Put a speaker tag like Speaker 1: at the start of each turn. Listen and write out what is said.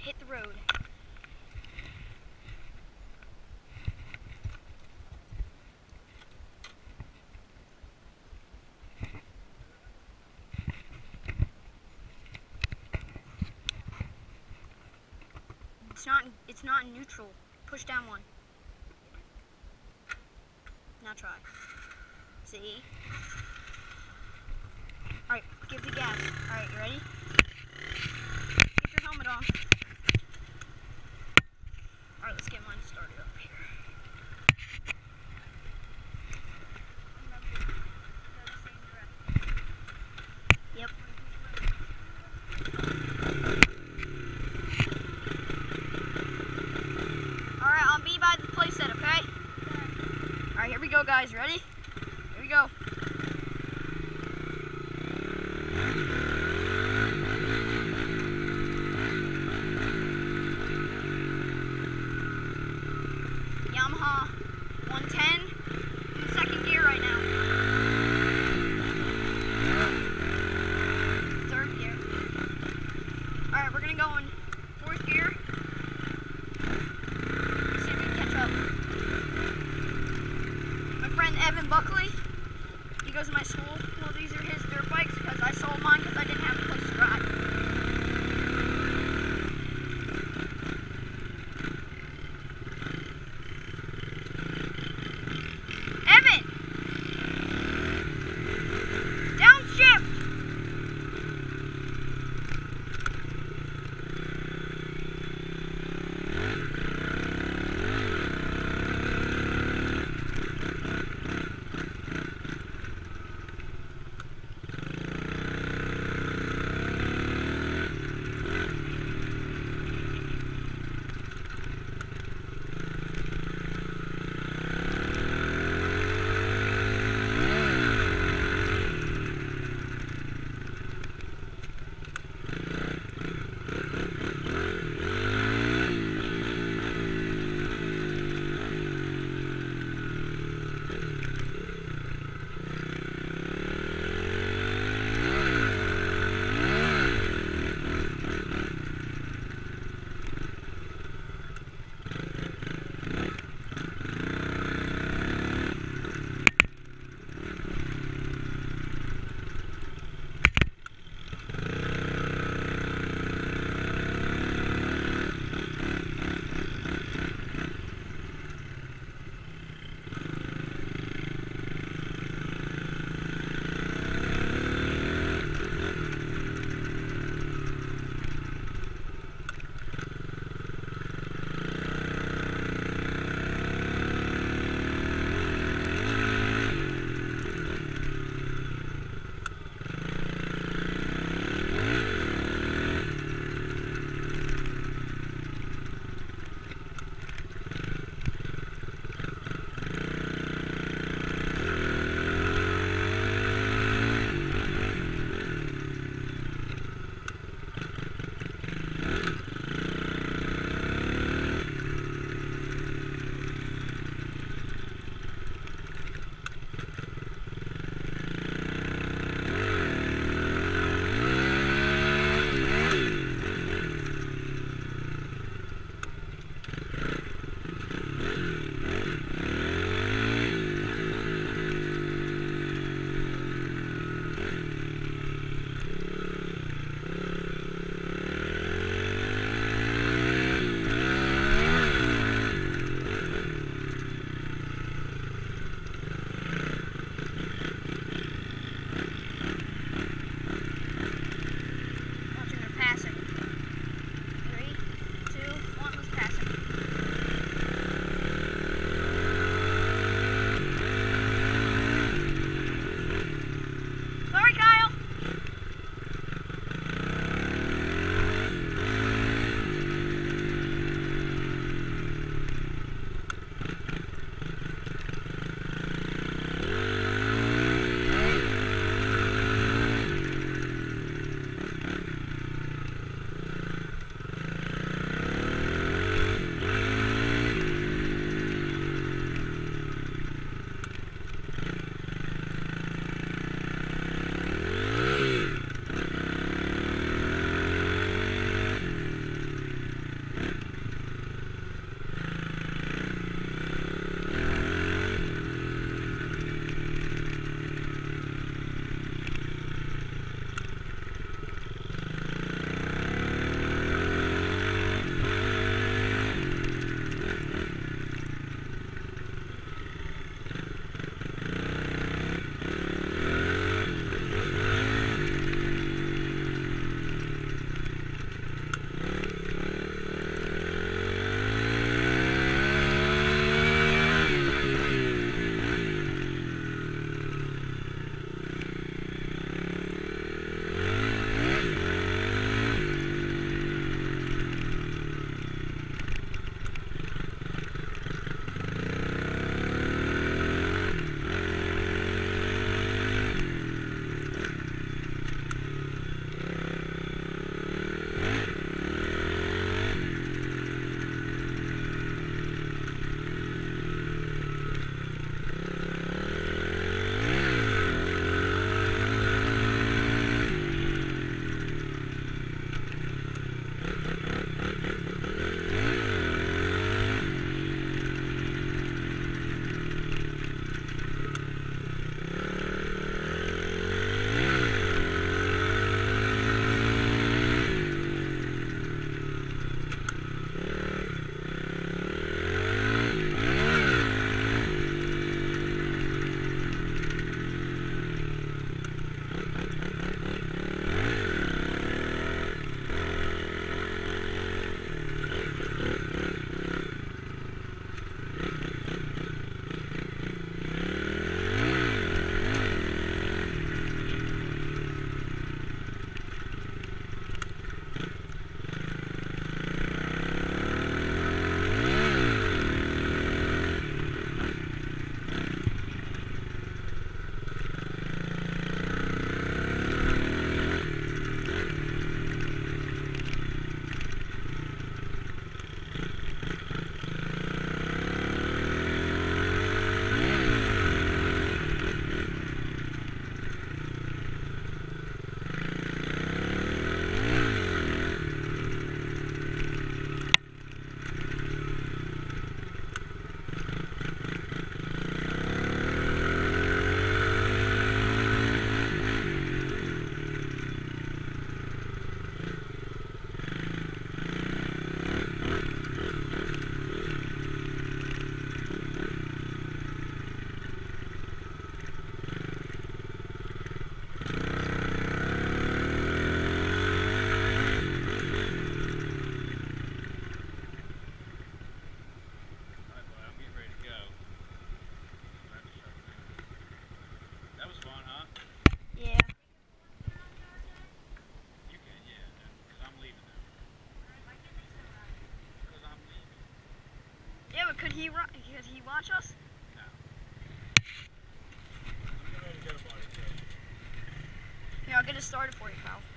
Speaker 1: hit the road. It's not in neutral. Push down one. Now try. See? Alright, give the gas. Alright, you ready? Keep your helmet on. Alright, let's get mine started up here. Yep. Alright, I'll be by the playset, okay? Alright, here we go, guys. Ready? Here we go. Yamaha 110 in second gear right now. Third gear. Alright, we're gonna go in fourth gear. See if we can catch up. My friend Evan Buckley, he goes to my school. Well, these are his dirt bikes because I sold mine because I didn't have a place to ride. he watch us?
Speaker 2: No. I'm getting ready to get a body too.
Speaker 1: Here, I'll get it started for you, pal.